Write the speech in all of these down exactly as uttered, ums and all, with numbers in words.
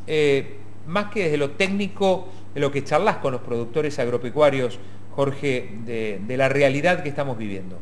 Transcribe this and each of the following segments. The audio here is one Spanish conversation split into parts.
eh, más que desde lo técnico, de lo que charlas con los productores agropecuarios, Jorge, de, de la realidad que estamos viviendo?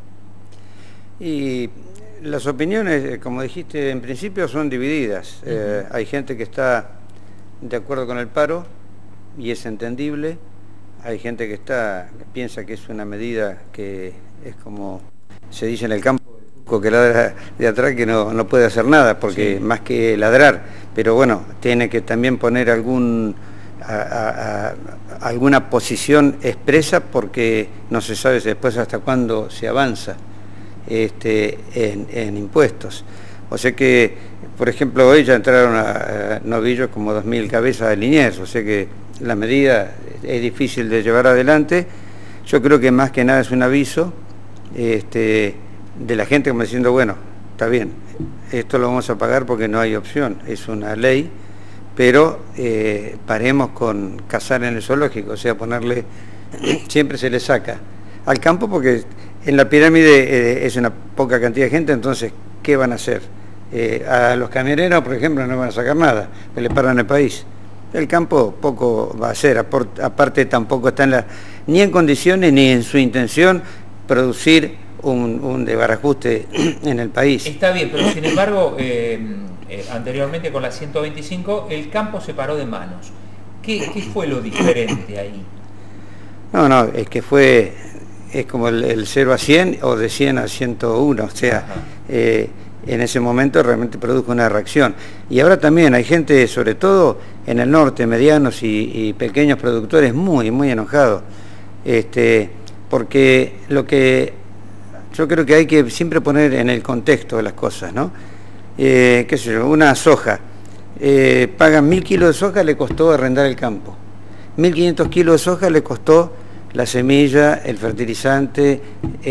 Y las opiniones, como dijiste en principio, son divididas. Uh-huh. eh, hay gente que está de acuerdo con el paro y es entendible. Hay gente que está que piensa que es una medida que es como se dice en el campo, que ladra de atrás, que no, no puede hacer nada, porque sí, más que ladrar, pero bueno, tiene que también poner algún a, a, a, alguna posición expresa, porque no se sabe después hasta cuándo se avanza este, en, en impuestos. O sea que, por ejemplo, hoy ya entraron a, a novillos como dos mil cabezas de Liniers, o sea que la medida es difícil de llevar adelante. Yo creo que más que nada es un aviso este, de la gente como diciendo, bueno, está bien, esto lo vamos a pagar porque no hay opción, es una ley, pero eh, paremos con cazar en el zoológico, o sea, ponerle, siempre se le saca al campo porque en la pirámide eh, es una poca cantidad de gente, entonces, ¿qué van a hacer? Eh, a los camioneros, por ejemplo, no van a sacar nada, que le paran el país. El campo poco va a hacer, aparte tampoco está en la, ni en condiciones ni en su intención producir un, un desbarajuste en el país. Está bien, pero sin embargo, eh, eh, anteriormente con la ciento veinticinco, el campo se paró de manos. ¿Qué, qué fue lo diferente ahí? No, no, es que fue, es como el, el cero a cien o de cien a ciento uno, o sea, eh, en ese momento realmente produjo una reacción. Y ahora también hay gente, sobre todo en el norte, medianos y, y pequeños productores, muy, muy enojados, este, porque lo que yo creo que hay que siempre poner en el contexto de las cosas, ¿no? Eh, qué sé yo, una soja, eh, pagan mil kilos de soja, le costó arrendar el campo, mil quinientos kilos de soja le costó la semilla, el fertilizante,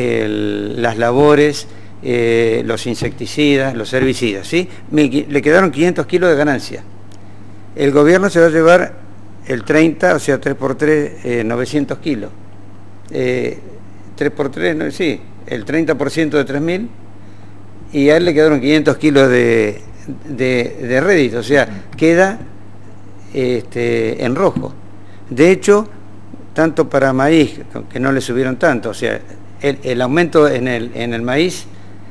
el, las labores, Eh, los insecticidas, los herbicidas, ¿sí? Le quedaron quinientos kilos de ganancia. El gobierno se va a llevar el treinta, o sea, tres por tres, eh, novecientos kilos. Eh, tres por tres, no, sí, el treinta por ciento de tres mil, y a él le quedaron quinientos kilos de, de, de rédito, o sea, queda este, en rojo. De hecho, tanto para maíz, que no le subieron tanto, o sea, el, el aumento en el, en el maíz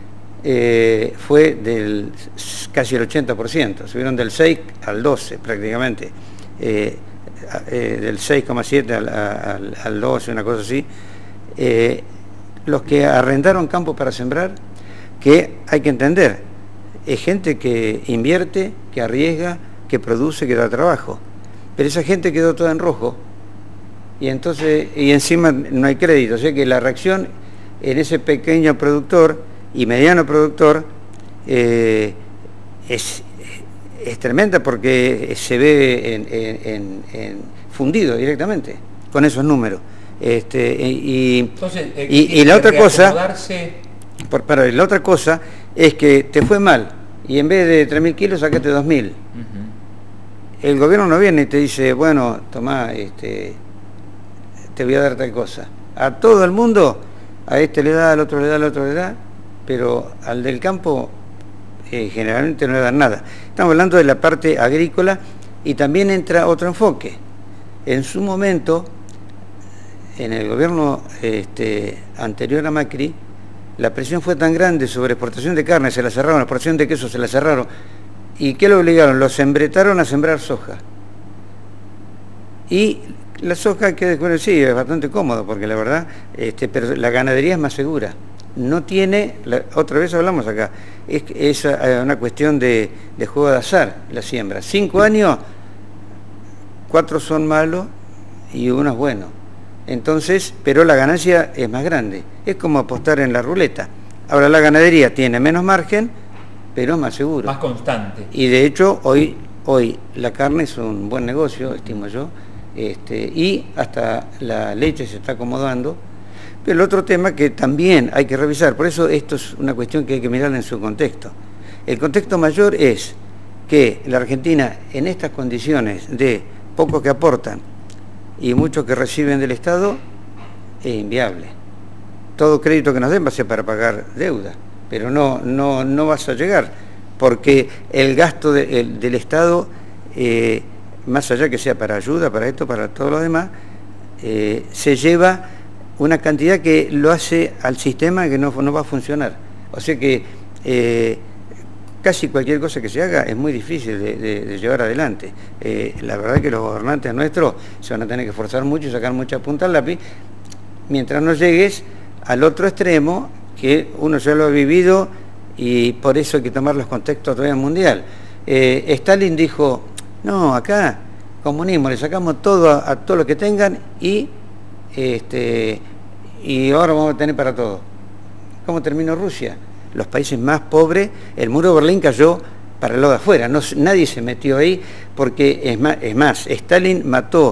Eh, fue del casi el ochenta por ciento, subieron del seis al doce prácticamente, eh, eh, del seis coma siete al, al, al doce, una cosa así. Eh, los que arrendaron campo para sembrar, que hay que entender, es gente que invierte, que arriesga, que produce, que da trabajo, pero esa gente quedó toda en rojo, y entonces, y encima no hay crédito, o sea que la reacción en ese pequeño productor y mediano productor eh, es, es tremenda, porque se ve en, en, en fundido directamente con esos números. Este, y, Entonces, eh, y, y la otra cosa, por, para, la otra cosa es que te fue mal y en vez de tres mil kilos sacaste dos mil. Uh-huh. El gobierno no viene y te dice, bueno, tomá, este, te voy a dar tal cosa. A todo el mundo, a este le da, al otro le da, al otro le da, pero al del campo eh, generalmente no le dan nada. Estamos hablando de la parte agrícola, y también entra otro enfoque. En su momento, en el gobierno este, anterior a Macri, la presión fue tan grande sobre exportación de carne, se la cerraron, exportación de queso se la cerraron, ¿y qué lo obligaron? Los embretaron a sembrar soja. Y la soja, que bueno, sí, es bastante cómodo, porque la verdad, este, pero la ganadería es más segura. No tiene, la, otra vez hablamos acá, es, es una cuestión de, de juego de azar la siembra. Cinco años, cuatro son malos y uno es bueno. Entonces, pero la ganancia es más grande. Es como apostar en la ruleta. Ahora la ganadería tiene menos margen, pero es más seguro. Más constante. Y de hecho, hoy, hoy la carne es un buen negocio, estimo yo, este, y hasta la leche se está acomodando. Pero el otro tema que también hay que revisar, por eso esto es una cuestión que hay que mirar en su contexto. El contexto mayor es que la Argentina, en estas condiciones de pocos que aportan y muchos que reciben del Estado, es inviable. Todo crédito que nos den va a ser para pagar deuda, pero no, no, no vas a llegar, porque el gasto de, el, del Estado eh, más allá que sea para ayuda, para esto, para todo lo demás, eh, se lleva una cantidad que lo hace al sistema que no, no va a funcionar. O sea que eh, casi cualquier cosa que se haga es muy difícil de, de, de llevar adelante. Eh, la verdad que los gobernantes nuestros se van a tener que esforzar mucho y sacar mucha punta al lápiz, mientras no llegues al otro extremo, que uno ya lo ha vivido y por eso hay que tomar los contextos todavía mundial. Eh, Stalin dijo, no, acá, comunismo, le sacamos todo a, a todo lo que tengan y, este, y ahora vamos a tener para todo. ¿Cómo terminó Rusia? Los países más pobres, el muro de Berlín cayó para el lado de afuera, no, nadie se metió ahí, porque es más, es más, Stalin mató,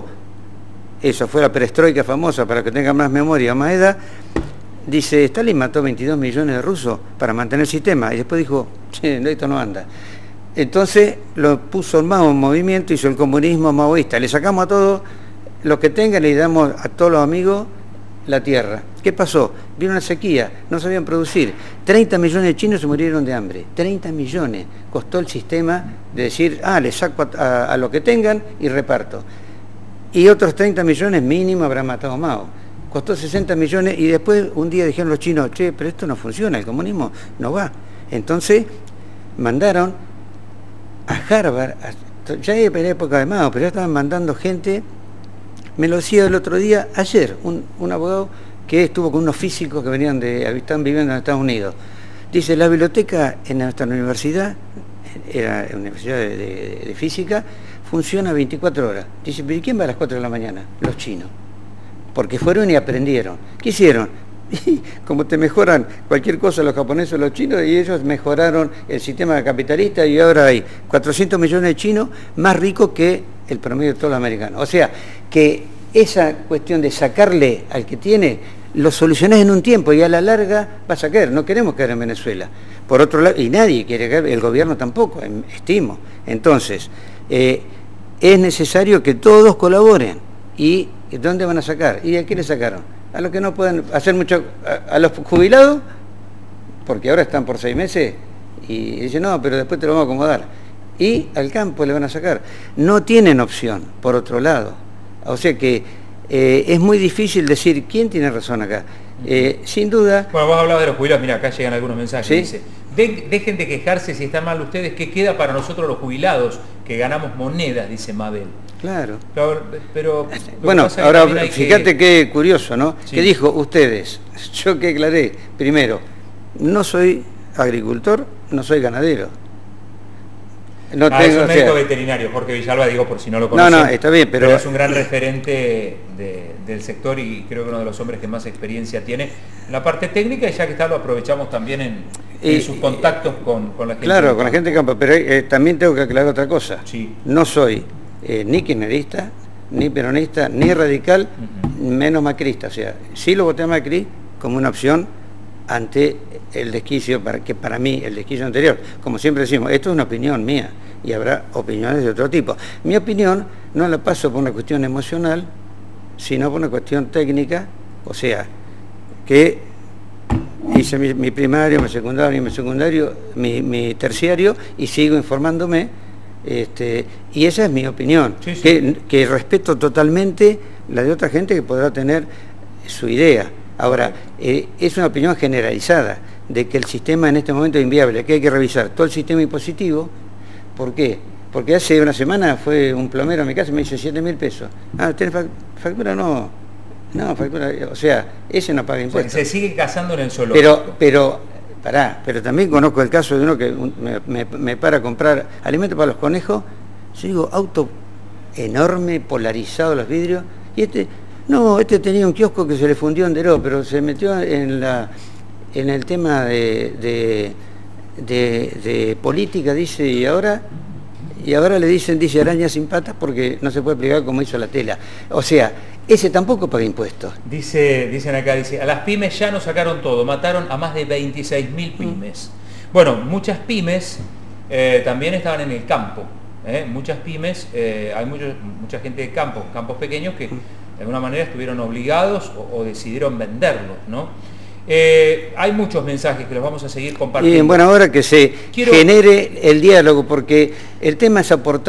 eso fue la perestroika famosa, para que tengan más memoria, más edad, dice, Stalin mató veintidós millones de rusos para mantener el sistema, y después dijo, che, esto no anda. Entonces lo puso en Mao en movimiento, hizo el comunismo maoísta, le sacamos a todos lo que tengan, le damos a todos los amigos la tierra. ¿Qué pasó? Vino una sequía, no sabían producir. treinta millones de chinos se murieron de hambre. treinta millones. Costó el sistema de decir, ah, le saco a, a, a lo que tengan y reparto. Y otros treinta millones mínimo habrá matado Mao. Costó sesenta millones y después un día dijeron los chinos, che, pero esto no funciona, el comunismo no va. Entonces mandaron a Harvard, a, ya era época de Mao, pero ya estaban mandando gente. Me lo decía el otro día, ayer, un, un abogado que estuvo con unos físicos que venían de, están viviendo en Estados Unidos. Dice, la biblioteca en nuestra universidad, era una universidad de, de, de física, funciona veinticuatro horas. Dice, ¿pero quién va a las cuatro de la mañana? Los chinos. Porque fueron y aprendieron. ¿Qué hicieron? Como te mejoran cualquier cosa los japoneses o los chinos, y ellos mejoraron el sistema capitalista y ahora hay cuatrocientos millones de chinos más ricos que el promedio de todos los americanos. O sea, que esa cuestión de sacarle al que tiene, lo solucionás en un tiempo y a la larga vas a caer. No queremos caer en Venezuela. Por otro lado, y nadie quiere caer, el gobierno tampoco, estimo. Entonces, eh, es necesario que todos colaboren. ¿Y dónde van a sacar? ¿Y a qué le sacaron? A los que no pueden hacer mucho, a, a los jubilados, porque ahora están por seis meses, y dicen, no, pero después te lo vamos a acomodar. Y al campo le van a sacar. No tienen opción, por otro lado. O sea que eh, es muy difícil decir quién tiene razón acá. Eh, sin duda... Bueno, vos hablabas de los jubilados, mira, acá llegan algunos mensajes. ¿Sí? Dice, de, dejen de quejarse si están mal ustedes, ¿qué queda para nosotros los jubilados? Que ganamos monedas, dice Mabel. Claro. Pero, pero bueno, ahora fíjate que... qué curioso, ¿no? Sí. Que dijo, ustedes, yo que aclaré, primero, no soy agricultor, no soy ganadero. No ah, tengo, es un médico o sea, veterinario, Jorge Villalba, digo por si no lo conocen. No, no, está bien, pero... pero es un gran referente de, del sector y creo que uno de los hombres que más experiencia tiene en la parte técnica, y ya que está lo aprovechamos también en, en y, sus contactos con, con la gente. Claro, con la gente de campo, pero eh, también tengo que aclarar otra cosa. Sí. No soy eh, ni kirchnerista, ni peronista, ni radical, uh-huh. menos macrista. O sea, sí lo voté a Macri como una opción ante el desquicio, para, que para mí el desquicio anterior, como siempre decimos, esto es una opinión mía y habrá opiniones de otro tipo. Mi opinión no la paso por una cuestión emocional, sino por una cuestión técnica, o sea, que hice mi, mi primario, mi secundario, mi secundario, mi, mi terciario y sigo informándome, este, y esa es mi opinión, sí, sí. Que, que respeto totalmente la de otra gente que podrá tener su idea. Ahora, eh, es una opinión generalizada de que el sistema en este momento es inviable, que hay que revisar todo el sistema impositivo. ¿Por qué? Porque hace una semana fue un plomero a mi casa y me dice siete mil pesos. Ah, ¿tenés factura? No, no, factura, o sea, ese no paga impuestos. O sea, se sigue cazando en el zoológico. Pero, pero, pará, pero también conozco el caso de uno que me, me, me para a comprar alimentos para los conejos. Yo digo, auto enorme, polarizado los vidrios, y este... No, este tenía un kiosco que se le fundió en Deró, pero se metió en la en el tema de, de, de, de política, dice, y ahora y ahora le dicen, dice, araña sin patas porque no se puede plegar como hizo la tela. O sea, ese tampoco paga impuestos. Dice, dicen acá, dice, a las pymes ya nos sacaron todo, mataron a más de veintiséis mil pymes. Mm. Bueno, muchas pymes eh, también estaban en el campo. ¿eh? Muchas pymes, eh, hay mucho, mucha gente de campo, campos pequeños que... Mm. de alguna manera estuvieron obligados o, o decidieron venderlos, ¿no? Eh, hay muchos mensajes que los vamos a seguir compartiendo. Y en buena hora que se Quiero... genere el diálogo, porque el tema es aportar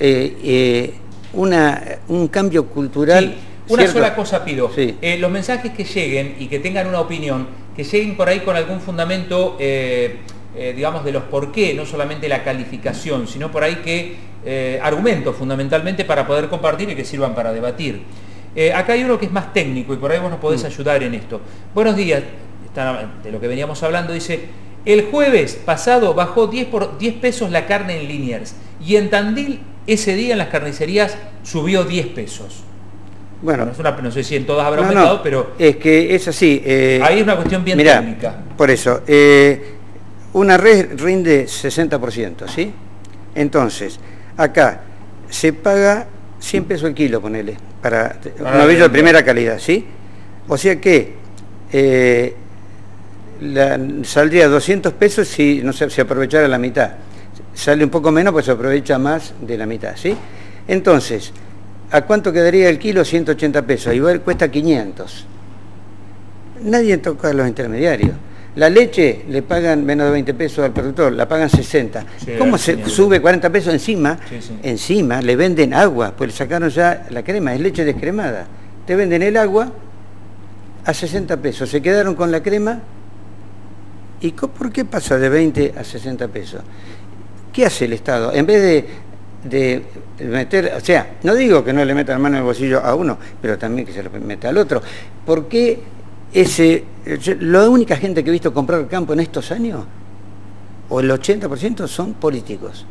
eh, eh, una, un cambio cultural. Sí, una ¿cierto? sola cosa pido, sí. eh, los mensajes que lleguen y que tengan una opinión, que lleguen por ahí con algún fundamento, eh, eh, digamos, de los por qué, no solamente la calificación, sino por ahí que eh, argumentos fundamentalmente para poder compartir y que sirvan para debatir. Eh, acá hay uno que es más técnico y por ahí vos nos podés mm. ayudar en esto. Buenos días, de lo que veníamos hablando, dice: el jueves pasado bajó diez, por, diez pesos la carne en Liniers y en Tandil ese día en las carnicerías subió diez pesos. Bueno, no, es una, no sé si en todas habrá no, aumentado, no, pero... Es que es así. Eh, ahí es una cuestión bien mirá, técnica. Por eso, eh, una red rinde sesenta por ciento, ¿sí? Entonces, acá se paga cien pesos el kilo, ponele, para un novillo de primera calidad, ¿sí? O sea que eh, la, saldría doscientos pesos si no se, se aprovechara la mitad. Sale un poco menos, pues se aprovecha más de la mitad, ¿sí? Entonces, ¿a cuánto quedaría el kilo? ciento ochenta pesos. Igual cuesta quinientos. Nadie toca a los intermediarios. La leche le pagan menos de veinte pesos al productor, la pagan sesenta. Sí, ¿cómo se genial. Sube cuarenta pesos encima? Sí, sí. Encima le venden agua, pues le sacaron ya la crema, es leche descremada. Te venden el agua a sesenta pesos. Se quedaron con la crema. ¿Y por qué pasa de veinte a sesenta pesos? ¿Qué hace el Estado? En vez de... de meter, o sea, no digo que no le metan la mano en el bolsillo a uno, pero también que se lo meta al otro. ¿Por qué ese, la única gente que he visto comprar campo en estos años, o el ochenta por ciento, son políticos?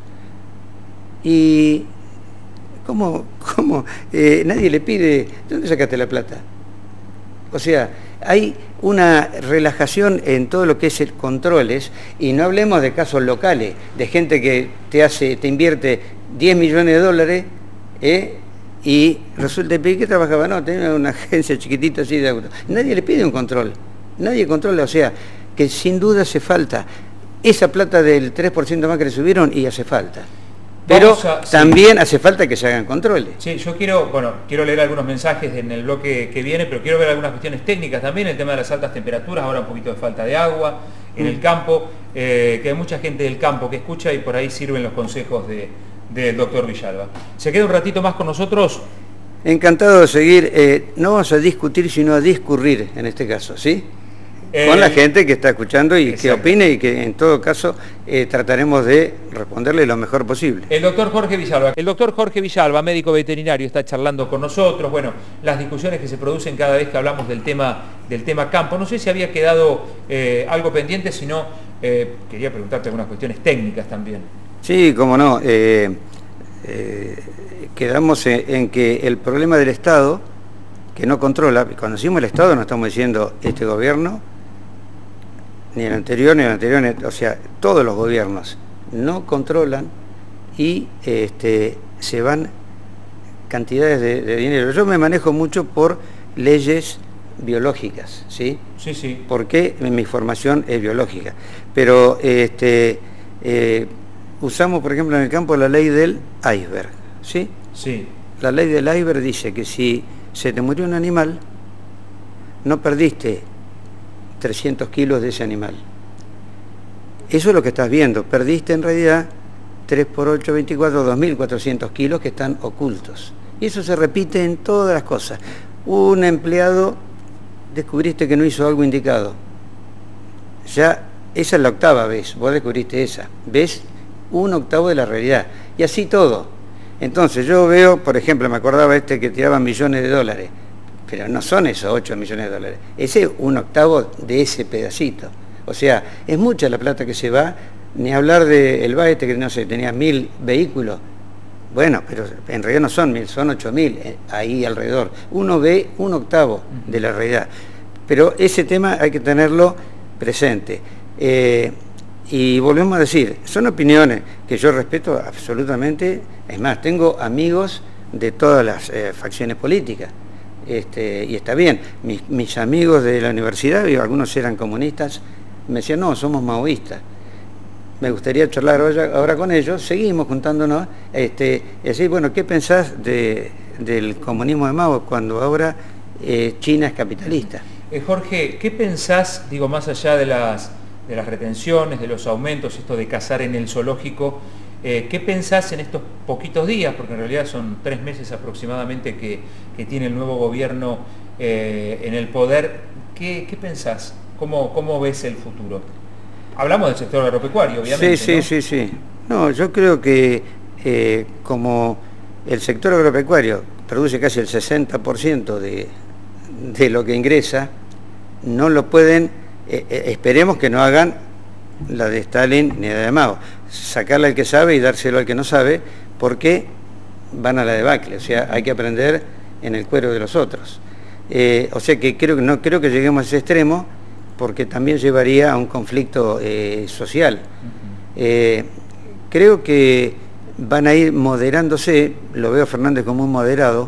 Y ¿cómo, cómo eh, nadie le pide, ¿de dónde sacaste la plata? O sea, hay una relajación en todo lo que es el controles, y no hablemos de casos locales, de gente que te hace, te invierte diez millones de dólares, ¿eh? Y resulta que trabajaba, no, tenía una agencia chiquitita así de autos. Nadie le pide un control, nadie controla, o sea, que sin duda hace falta. Esa plata del tres por ciento más que le subieron y hace falta. Pero a, también sí. hace falta que se hagan controles. Sí, yo quiero, bueno, quiero leer algunos mensajes en el bloque que viene, pero quiero ver algunas cuestiones técnicas también, el tema de las altas temperaturas, ahora un poquito de falta de agua en mm. el campo, eh, que hay mucha gente del campo que escucha y por ahí sirven los consejos de, del doctor Villalba. ¿Se queda un ratito más con nosotros? Encantado de seguir, eh, no vamos a discutir, sino a discurrir en este caso, ¿sí? Eh, con la gente que está escuchando y exacto. que opine, y que en todo caso eh, trataremos de responderle lo mejor posible. El doctor Jorge Villalba. El doctor Jorge Villalba, médico veterinario, está charlando con nosotros. Bueno, las discusiones que se producen cada vez que hablamos del tema, del tema campo. No sé si había quedado eh, algo pendiente, sino eh, quería preguntarte algunas cuestiones técnicas también. Sí, cómo no. Eh, eh, quedamos en, en que el problema del Estado, que no controla, cuando decimos el Estado no estamos diciendo este gobierno, ni el anterior, ni el anterior, o sea, todos los gobiernos no controlan y este, se van cantidades de, de dinero. Yo me manejo mucho por leyes biológicas, ¿sí? Sí, sí. Porque mi formación es biológica. Pero este, eh, usamos, por ejemplo, en el campo la ley del iceberg, ¿sí? Sí. La ley del iceberg dice que si se te murió un animal, no perdiste trescientos kilos de ese animal. Eso es lo que estás viendo. Perdiste en realidad tres por ocho, veinticuatro, dos mil cuatrocientos kilos que están ocultos. Y eso se repite en todas las cosas. Un empleado, descubriste que no hizo algo indicado. Ya, esa es la octava vez. Vos descubriste esa. ¿Ves? Un octavo de la realidad. Y así todo. Entonces yo veo, por ejemplo, me acordaba este que tiraba millones de dólares. Pero no son esos ocho millones de dólares. Ese es un octavo de ese pedacito. O sea, es mucha la plata que se va, ni hablar del Baete, que no sé, tenía mil vehículos. Bueno, pero en realidad no son mil, son ocho mil eh, ahí alrededor. Uno ve un octavo de la realidad. Pero ese tema hay que tenerlo presente. Eh, y volvemos a decir, son opiniones que yo respeto absolutamente. Es más, tengo amigos de todas las eh, facciones políticas. Este, y está bien, mis, mis amigos de la universidad, y algunos eran comunistas, me decían, no, somos maoístas. Me gustaría charlar ahora con ellos, seguimos juntándonos, este, y decir, bueno, ¿qué pensás de, del comunismo de Mao cuando ahora eh, China es capitalista? Eh, Jorge, ¿qué pensás, digo, más allá de las, de las retenciones, de los aumentos, esto de cazar en el zoológico, Eh, ¿Qué pensás en estos poquitos días? Porque en realidad son tres meses aproximadamente que, que tiene el nuevo gobierno eh, en el poder. ¿Qué, qué pensás? ¿Cómo, ¿Cómo ves el futuro? Hablamos del sector agropecuario, obviamente. Sí, sí, ¿no? sí, sí. No, yo creo que eh, como el sector agropecuario produce casi el sesenta por ciento de, de lo que ingresa, no lo pueden, eh, eh, esperemos que no hagan la de Stalin ni la de Mao, sacarle al que sabe y dárselo al que no sabe, porque van a la debacle, o sea, hay que aprender en el cuero de los otros. Eh, o sea que creo que no creo que lleguemos a ese extremo, porque también llevaría a un conflicto eh, social. Eh, creo que van a ir moderándose, lo veo a Fernández como un moderado.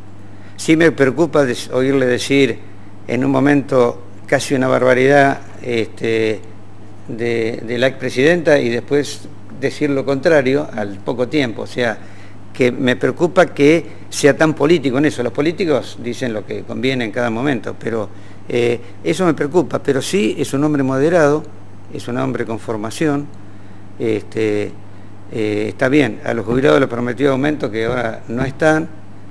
Sí me preocupa de oírle decir en un momento casi una barbaridad este, de, de la expresidenta y después decir lo contrario al poco tiempo. O sea, que me preocupa que sea tan político en eso. Los políticos dicen lo que conviene en cada momento, pero eh, eso me preocupa. Pero sí es un hombre moderado, es un hombre con formación. Este, eh, está bien, a los jubilados les prometió aumento que ahora no están,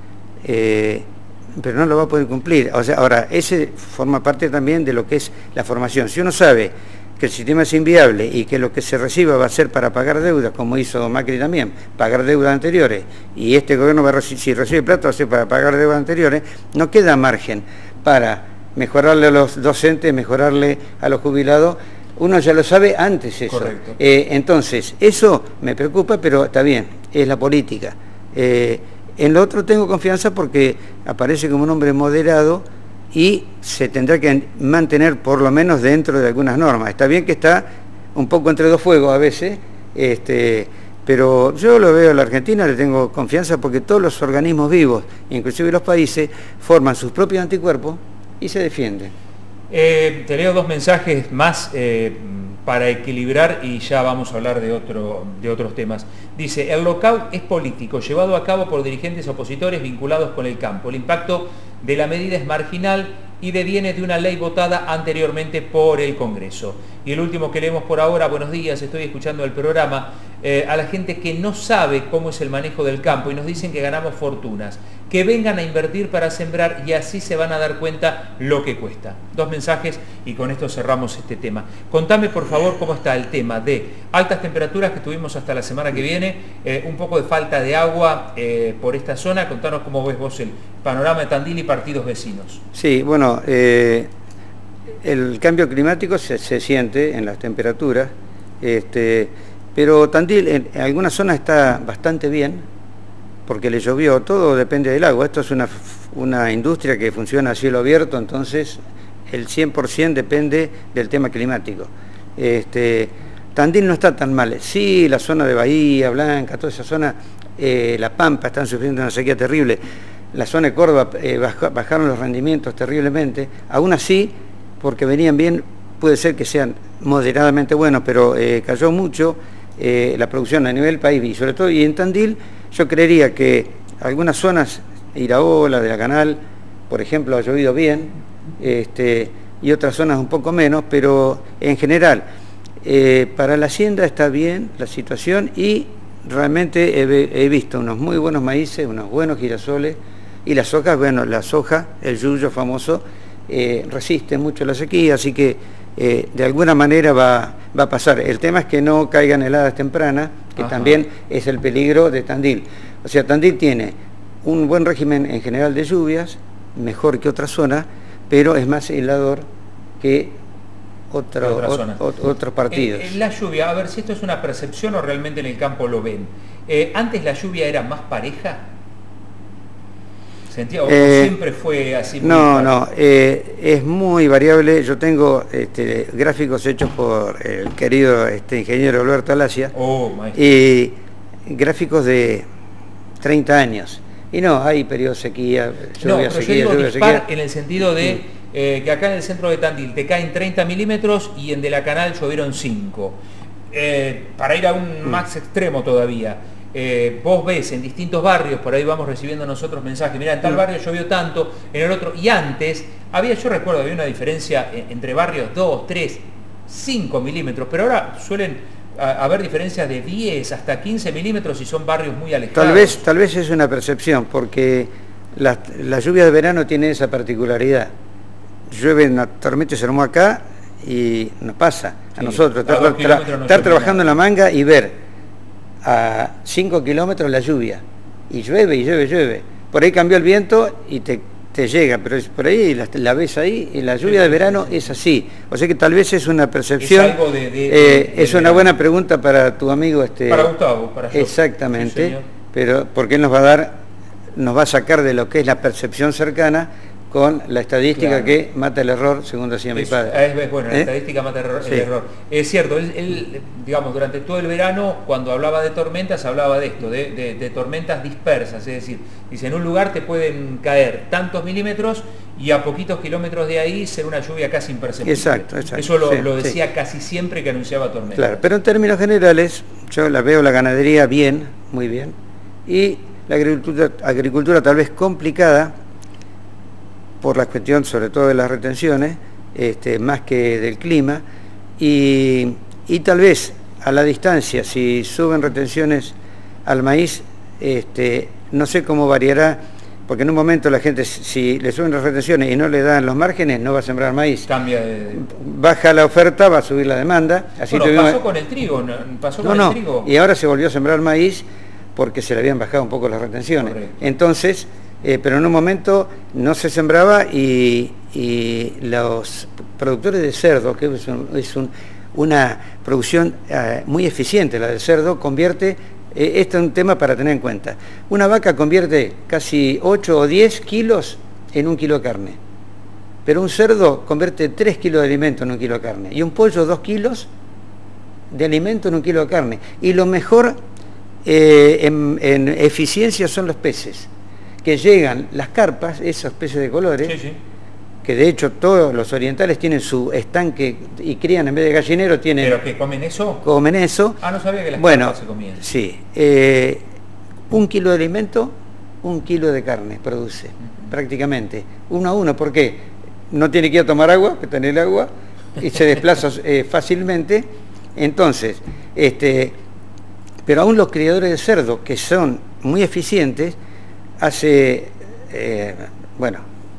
eh, pero no lo va a poder cumplir. O sea, ahora, ese forma parte también de lo que es la formación. Si uno sabe que el sistema es inviable y que lo que se reciba va a ser para pagar deudas, como hizo Macri también, pagar deudas anteriores, y este gobierno va a recibir, si recibe plata va a ser para pagar deudas anteriores, no queda margen para mejorarle a los docentes, mejorarle a los jubilados. Uno ya lo sabe antes eso. Correcto. Eh, entonces, eso me preocupa, pero está bien, es la política. Eh, en lo otro tengo confianza porque aparece como un hombre moderado y se tendrá que mantener por lo menos dentro de algunas normas. Está bien que está un poco entre dos fuegos a veces, este, pero yo lo veo a la Argentina, le tengo confianza porque todos los organismos vivos, inclusive los países, forman sus propios anticuerpos y se defienden. Eh, te leo dos mensajes más eh, para equilibrar y ya vamos a hablar de, otro, de otros temas. Dice, el lockout es político, llevado a cabo por dirigentes opositores vinculados con el campo. El impacto de la medida es marginal y deviene de una ley votada anteriormente por el Congreso. Y el último que leemos por ahora, buenos días, estoy escuchando el programa, eh, a la gente que no sabe cómo es el manejo del campo y nos dicen que ganamos fortunas, que vengan a invertir para sembrar y así se van a dar cuenta lo que cuesta. Dos mensajes y con esto cerramos este tema. Contame por favor cómo está el tema de altas temperaturas que tuvimos hasta la semana que viene, eh, un poco de falta de agua eh, por esta zona. Contanos cómo ves vos el panorama de Tandil y partidos vecinos. Sí, bueno, eh, el cambio climático se, se siente en las temperaturas, este, pero Tandil en, en algunas zonas está bastante bien, porque le llovió, todo depende del agua. Esto es una, una industria que funciona a cielo abierto, entonces el cien por ciento depende del tema climático. Este, Tandil no está tan mal, sí, la zona de Bahía Blanca, toda esa zona, eh, La Pampa, están sufriendo una sequía terrible. La zona de Córdoba eh, baja, bajaron los rendimientos terriblemente, aún así, porque venían bien, puede ser que sean moderadamente buenos, pero eh, cayó mucho eh, la producción a nivel país y sobre todo, y en Tandil, yo creería que algunas zonas, Iraola, de la Canal, por ejemplo, ha llovido bien, este, y otras zonas un poco menos, pero en general, eh, para la hacienda está bien la situación y realmente he, he visto unos muy buenos maíces, unos buenos girasoles, y las sojas, bueno, la soja, el yuyo famoso, eh, resiste mucho la sequía, así que eh, de alguna manera va, va a pasar. El tema es que no caigan heladas tempranas, que Ajá. también es el peligro de Tandil. O sea, Tandil tiene un buen régimen en general de lluvias, mejor que otras zonas, pero es más helador que otro, otra o, otros partidos. Eh, la lluvia, a ver si esto es una percepción o realmente en el campo lo ven. Eh, ¿Antes la lluvia era más pareja? ¿Sentía, o eh, siempre fue así? No, no, eh, es muy variable. Yo tengo este, gráficos hechos por el querido este, ingeniero Alberto Alacia, oh, y gráficos de treinta años. Y no, hay periodos de sequía, lluvia, no, pero sequía, yo digo lluvia, dispar sequía. En el sentido de sí. eh, que acá en el centro de Tandil te caen treinta milímetros y en De la Canal llovieron cinco. Eh, para ir a un mm. más extremo todavía. Eh, vos ves en distintos barrios, por ahí vamos recibiendo nosotros mensajes, mira, en tal barrio llovió tanto, en el otro, y antes, había, yo recuerdo, había una diferencia entre barrios, dos, tres, cinco milímetros, pero ahora suelen a haber diferencias de diez hasta quince milímetros si son barrios muy alejados. Tal vez, tal vez es una percepción, porque la, la lluvia de verano tiene esa particularidad. Llueve una tormenta y se armó acá y nos pasa a sí, nosotros. Estar, tra tra no estar trabajando en la manga y ver a cinco kilómetros la lluvia. Y llueve y llueve, llueve. Por ahí cambió el viento y te, te llega, pero por ahí la, la ves ahí y la lluvia de verano es así. O sea que tal vez es una percepción. Es, algo de, de, eh, de, de es una buena pregunta para tu amigo. Este, para Gustavo, para yo. Exactamente, sí, pero porque él nos va a dar, nos va a sacar de lo que es la percepción cercana con la estadística, claro, que mata el error, según decía mi padre. Es, es, bueno, la ¿Eh? estadística mata el error. Sí. El error. Es cierto, él, él, digamos, durante todo el verano, cuando hablaba de tormentas, hablaba de esto, de, de, de tormentas dispersas, es decir, dice, en un lugar te pueden caer tantos milímetros y a poquitos kilómetros de ahí ser una lluvia casi imperceptible. Exacto, exacto. Eso lo, sí, lo decía sí. casi siempre que anunciaba tormentas. Claro, pero en términos generales, yo la veo la ganadería bien, muy bien, y la agricultura, agricultura tal vez complicada, por la cuestión sobre todo de las retenciones, este, más que del clima, y, y tal vez a la distancia, si suben retenciones al maíz, este, no sé cómo variará, porque en un momento la gente, si le suben las retenciones y no le dan los márgenes, no va a sembrar maíz. Cambia de... Baja la oferta, va a subir la demanda. Así bueno, tuvimos... pasó con el trigo, ¿no? pasó no, con no. el trigo. Y ahora se volvió a sembrar maíz porque se le habían bajado un poco las retenciones. Correcto. Entonces... Eh, pero en un momento no se sembraba y, y los productores de cerdo, que es, un, es un, una producción eh, muy eficiente, la del cerdo, convierte, eh, este es un tema para tener en cuenta, una vaca convierte casi ocho o diez kilos en un kilo de carne, pero un cerdo convierte tres kilos de alimento en un kilo de carne, y un pollo dos kilos de alimento en un kilo de carne, y lo mejor eh, en, en eficiencia son los peces, que llegan las carpas, esos peces de colores, sí, sí. que de hecho todos los orientales tienen su estanque y crían en vez de gallinero, tienen... ¿Pero que comen eso? Comen eso. Ah, no sabía que las bueno, carpas se comían. Sí, eh, un kilo de alimento, un kilo de carne produce, uh-huh. prácticamente, uno a uno, ¿por qué? No tiene que ir a tomar agua, que tener el agua, y se desplaza eh, fácilmente, entonces, este, pero aún los criadores de cerdo, que son muy eficientes, hace, eh, bueno,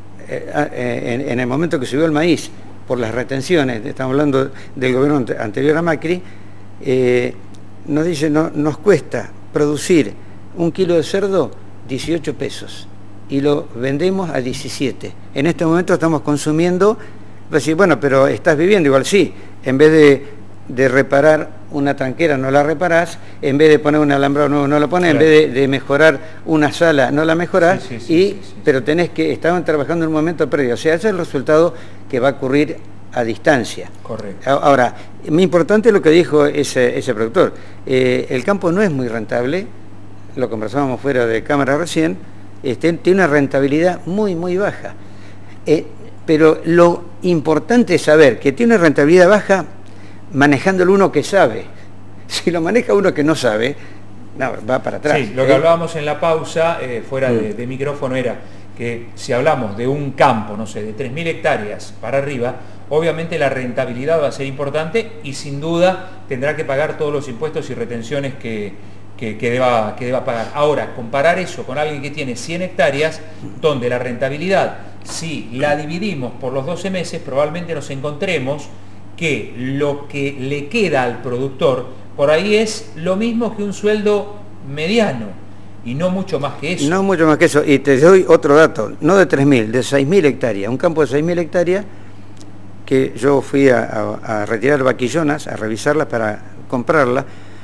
eh, en, en el momento que subió el maíz por las retenciones, estamos hablando del gobierno anterior a Macri, eh, nos dice, no, nos cuesta producir un kilo de cerdo dieciocho pesos y lo vendemos a diecisiete. En este momento estamos consumiendo, decir, bueno, pero estás viviendo igual, sí, en vez de, de reparar una tranquera no la reparás, en vez de poner un alambrado nuevo no lo pones, claro. en vez de, de mejorar una sala no la mejorás, sí, sí, sí, y, sí, sí, pero tenés que, estaban trabajando en un momento previo, o sea, ese es el resultado que va a ocurrir a distancia. Correcto. Ahora, muy importante lo que dijo ese, ese productor, eh, el campo no es muy rentable, lo conversábamos fuera de cámara recién, este, tiene una rentabilidad muy, muy baja, eh, pero lo importante es saber que tiene una rentabilidad baja manejándolo uno que sabe. Si lo maneja uno que no sabe, no, va para atrás. Sí, lo que hablábamos en la pausa, eh, fuera mm. de, de micrófono, era que si hablamos de un campo, no sé, de tres mil hectáreas para arriba, obviamente la rentabilidad va a ser importante y sin duda tendrá que pagar todos los impuestos y retenciones que, que, que, deba, que deba pagar. Ahora, comparar eso con alguien que tiene cien hectáreas, donde la rentabilidad, si la dividimos por los doce meses, probablemente nos encontremos que lo que le queda al productor por ahí es lo mismo que un sueldo mediano y no mucho más que eso. No mucho más que eso, y te doy otro dato, no de tres mil, de seis mil hectáreas, un campo de seis mil hectáreas que yo fui a, a, a retirar vaquillonas, a revisarlas para comprarlas,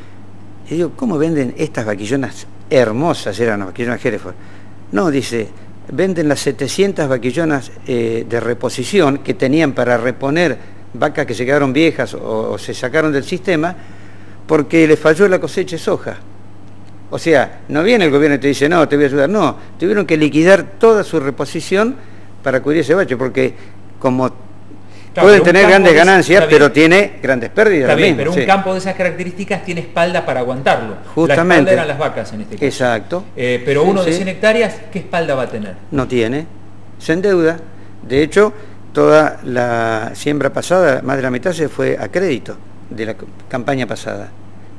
y digo, ¿cómo venden estas vaquillonas hermosas? Eran las vaquillonas Hereford. No, dice, venden las setecientas vaquillonas eh, de reposición que tenían para reponer vacas que se quedaron viejas o, o se sacaron del sistema porque les falló la cosecha de soja. O sea, no viene el gobierno y te dice, no, te voy a ayudar. No, tuvieron que liquidar toda su reposición para cubrir ese bache, porque como claro, pueden tener grandes ganancias, pero tiene grandes pérdidas. Está bien, mismo, pero sí. un campo de esas características tiene espalda para aguantarlo. Justamente. La espalda eran las vacas en este caso. Exacto. Eh, pero sí, uno de sí. cien hectáreas, ¿qué espalda va a tener? No tiene, se endeuda. De hecho, toda la siembra pasada, más de la mitad se fue a crédito de la campaña pasada.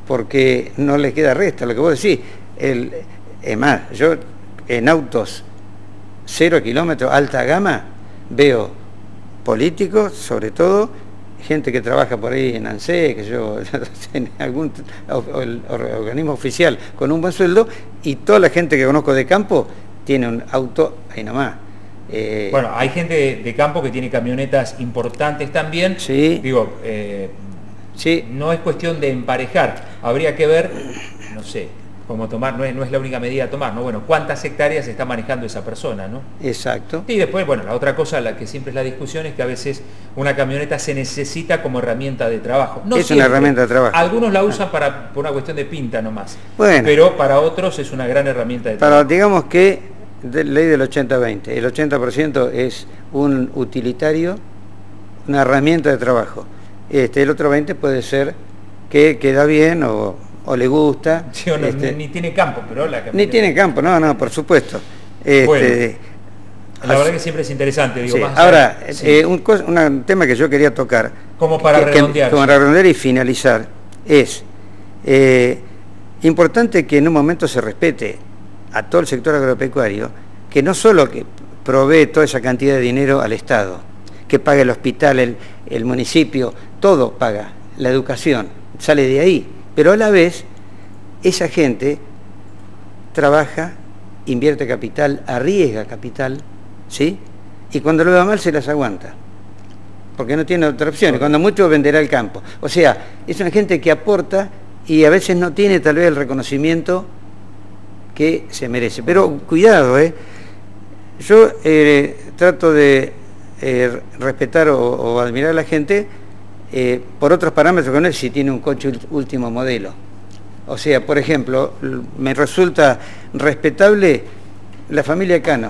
porque no le queda resta, lo que vos decís. El, es más, yo en autos cero kilómetros, alta gama, veo políticos, sobre todo, gente que trabaja por ahí en ANSES, que yo, en algún organismo oficial con un buen sueldo, y toda la gente que conozco de campo tiene un auto ahí nomás. Eh, bueno, hay gente de, de campo que tiene camionetas importantes también. Sí. Digo, eh, sí. No es cuestión de emparejar, habría que ver, no sé, cómo tomar, no es, no es la única medida a tomar, ¿no? Bueno, cuántas hectáreas está manejando esa persona, ¿no? Exacto. Y después, bueno, la otra cosa, la que siempre es la discusión, es que a veces una camioneta se necesita como herramienta de trabajo. No es siempre. Una herramienta de trabajo. Algunos la usan para, por una cuestión de pinta nomás. Bueno. Pero para otros es una gran herramienta de para, trabajo. Digamos que, de, ley del ochenta veinte, el ochenta por ciento es un utilitario, una herramienta de trabajo. Este, el otro veinte por ciento puede ser que queda bien o... o le gusta. Sí, o no, este, ni, ni tiene campo, pero la Ni tiene campo, no, no, por supuesto. Este, bueno, la verdad que siempre es interesante. Digo, sí. más Ahora, allá, sí. eh, un, un tema que yo quería tocar, como para que, redondear. Que, como para redondear y finalizar, es eh, importante que en un momento se respete a todo el sector agropecuario, que no solo que provee toda esa cantidad de dinero al Estado, que paga el hospital, el, el municipio, todo paga, la educación, sale de ahí. Pero a la vez, esa gente trabaja, invierte capital, arriesga capital, ¿sí? Y cuando lo va mal se las aguanta, porque no tiene otra opción, y cuando mucho venderá el campo. O sea, es una gente que aporta y a veces no tiene tal vez el reconocimiento que se merece. Pero cuidado, ¿eh? Yo eh, trato de eh, respetar o, o admirar a la gente Eh, por otros parámetros que no es si tiene un coche último modelo. O sea, por ejemplo, me resulta respetable la familia Cano.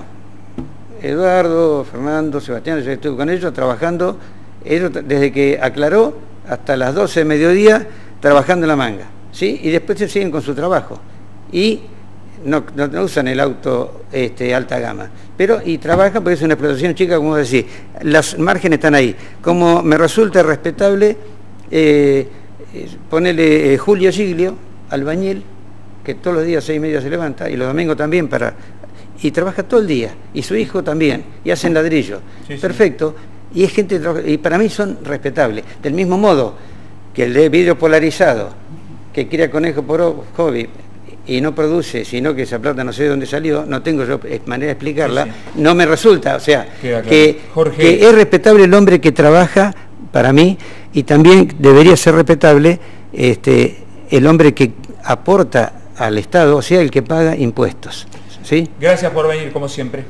Eduardo, Fernando, Sebastián, yo estuve con ellos trabajando, ellos desde que aclaró hasta las doce de mediodía trabajando en la manga, ¿sí? Y después se siguen con su trabajo. Y no, no, no usan el auto este, alta gama, pero y trabajan porque es una explotación chica, como decís, los márgenes están ahí. Como me resulta respetable eh, ponerle eh, Julio Giglio, albañil, que todos los días seis y media se levanta, y los domingos también, para y trabaja todo el día, y su hijo también, y hacen ladrillo, sí, perfecto, sí. Y es gente, y para mí son respetables, del mismo modo que el de vidrio polarizado, que cría conejo por hobby, y no produce, sino que esa plata no sé de dónde salió, no tengo yo manera de explicarla, sí, sí. No me resulta, o sea, claro. que, que es respetable el hombre que trabaja, para mí, y también debería ser respetable este, el hombre que aporta al Estado, o sea, el que paga impuestos. ¿Sí? Gracias por venir, como siempre.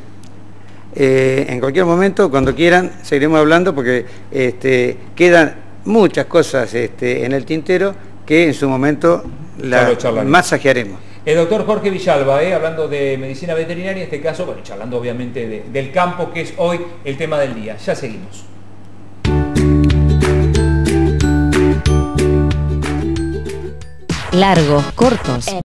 Eh, en cualquier momento, cuando quieran, seguiremos hablando, porque este, quedan muchas cosas este, en el tintero que en su momento la masajearemos. El doctor Jorge Villalba, eh, hablando de medicina veterinaria, en este caso, bueno, charlando obviamente de, del campo, que es hoy el tema del día. Ya seguimos. Largos, cortos,